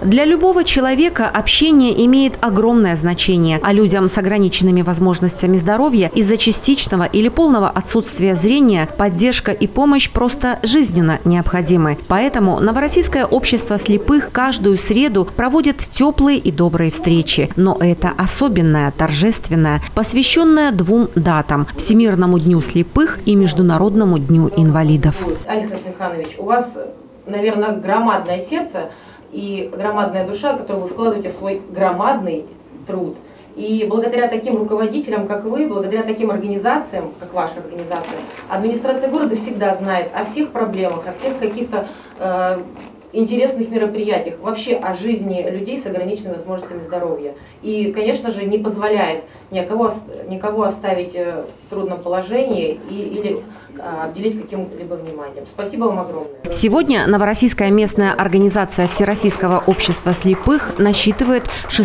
Для любого человека общение имеет огромное значение, а людям с ограниченными возможностями здоровья из-за частичного или полного отсутствия зрения поддержка и помощь просто жизненно необходимы. Поэтому Новороссийское общество слепых каждую среду проводит теплые и добрые встречи. Но это особенная, торжественная, посвященная двум датам – Всемирному дню слепых и Международному дню инвалидов. Альхат Миханович, у вас, наверное, громадное сердце и громадная душа, которую вы вкладываете в свой громадный труд. И благодаря таким руководителям, как вы, благодаря таким организациям, как ваша организация, администрация города всегда знает о всех проблемах, о всех каких-то интересных мероприятиях, вообще о жизни людей с ограниченными возможностями здоровья. И, конечно же, не позволяет никого оставить в трудном положении или обделить каким-либо вниманием. Спасибо вам огромное. Сегодня Новороссийская местная организация Всероссийского общества слепых насчитывает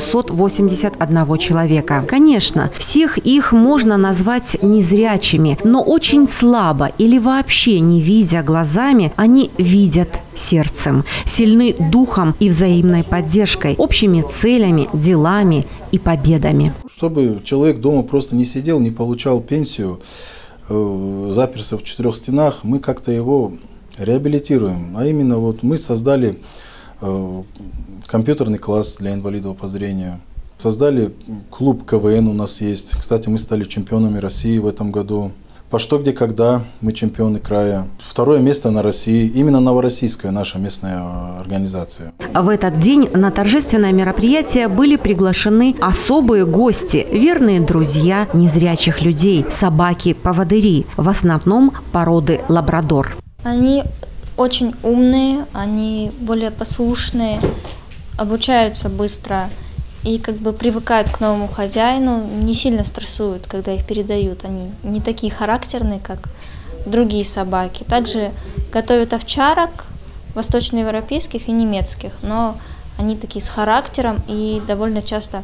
681 человека. Конечно, всех их можно назвать незрячими, но очень слабо или вообще не видя глазами, они видят сердцем, сильны духом и взаимной поддержкой, общими целями, делами и победами. Чтобы человек дома просто не сидел, не получал пенсию, заперся в 4 стенах, мы как-то его реабилитируем. А именно вот мы создали компьютерный класс для инвалидов по зрению. Создали клуб КВН у нас есть. Кстати, мы стали чемпионами России в этом году. По «Что, где, когда» мы чемпионы края. 2-е место на России. Именно Новороссийская наша местная организация. В этот день на торжественное мероприятие были приглашены особые гости, верные друзья незрячих людей, собаки-поводыри, в основном породы лабрадор. Они очень умные, они более послушные, обучаются быстро и как бы привыкают к новому хозяину, не сильно стрессуют, когда их передают. Они не такие характерные, как другие собаки. Также готовят овчарок, восточноевропейских и немецких, но они такие с характером и довольно часто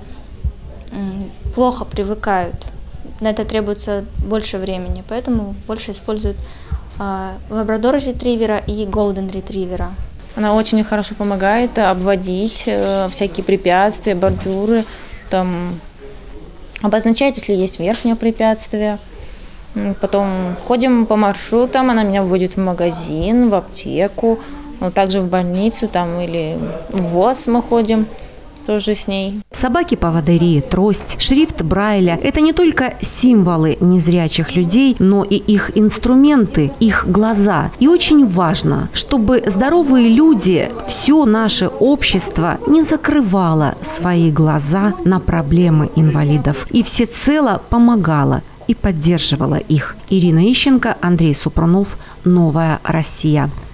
плохо привыкают. На это требуется больше времени, поэтому больше используют лабрадор-ретривера и голден-ретривера. Она очень хорошо помогает обводить всякие препятствия, бордюры, там, обозначать, если есть верхнее препятствие. Потом ходим по маршрутам, она меня вводит в магазин, в аптеку, также в больницу там, или в ВОЗ мы ходим. Тоже с ней. Собаки-поводыри, трость, шрифт Брайля – это не только символы незрячих людей, но и их инструменты, их глаза. И очень важно, чтобы здоровые люди, все наше общество не закрывало свои глаза на проблемы инвалидов и всецело помогало и поддерживала их. Ирина Ищенко, Андрей Супрунов, «Новая Россия».